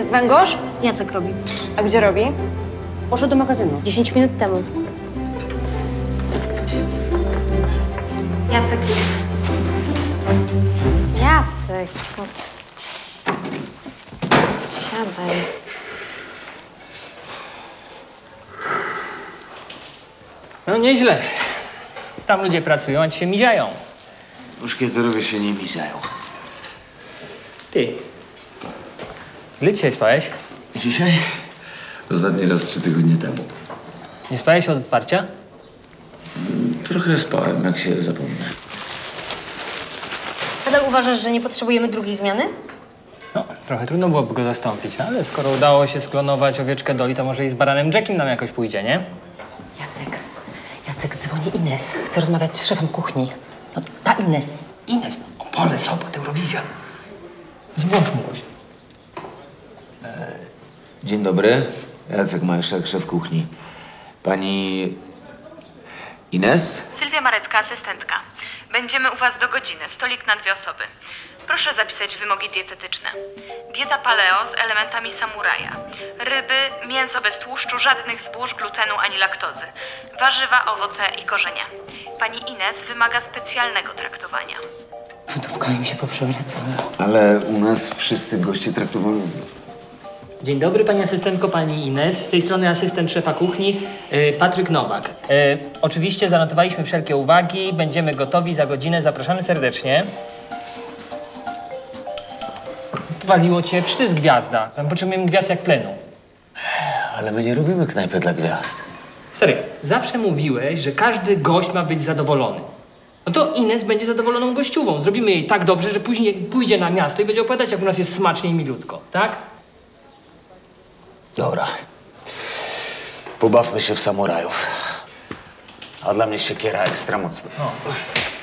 jest węgorz? Jacek robi. A gdzie robi? Poszedł do magazynu 10 minut temu. Jacek. Jacek. Siadaj. No nieźle. Tam ludzie pracują, a ci się miziają. Muszkieterowie się nie miziają. Ty. Ile dzisiaj spałeś? Dzisiaj? Ostatni raz 3 tygodnie temu. Nie spałeś od otwarcia? Trochę spałem, jak się zapomnę. Nadal uważasz, że nie potrzebujemy drugiej zmiany? No, trochę trudno byłoby go zastąpić, ale skoro udało się sklonować owieczkę Doli, to może i z baranem Jackiem nam jakoś pójdzie, nie? Jacek, dzwoni Ines. Chce rozmawiać z szefem kuchni. No, ta Ines. Ines, no, Opole, Sopot, Eurowizja. Złącz mu goś. Dzień dobry. Jacek Majszak, szef kuchni. Pani... Ines? Sylwia Marecka, asystentka. Będziemy u was do godziny. Stolik na 2 osoby. Proszę zapisać wymogi dietetyczne. Dieta paleo z elementami samuraja. Ryby, mięso bez tłuszczu, żadnych zbóż, glutenu ani laktozy. Warzywa, owoce i korzenie. Pani Ines wymaga specjalnego traktowania. Wydupkami się poprzewracały. Ale u nas wszyscy goście traktowani... Dzień dobry, pani asystentko, pani Ines. Z tej strony asystent szefa kuchni, Patryk Nowak. Oczywiście zanotowaliśmy wszelkie uwagi. Będziemy gotowi za godzinę. Zapraszamy serdecznie. Waliło cię, przecież to jest gwiazda. Potrzebujemy gwiazd jak tlenu. Ale my nie robimy knajpy dla gwiazd. Stary, zawsze mówiłeś, że każdy gość ma być zadowolony. No to Ines będzie zadowoloną gościową. Zrobimy jej tak dobrze, że później pójdzie na miasto i będzie opowiadać, jak u nas jest smacznie i milutko, tak? Dobra. Pobawmy się w samurajów. A dla mnie siekiera ekstra mocna. No.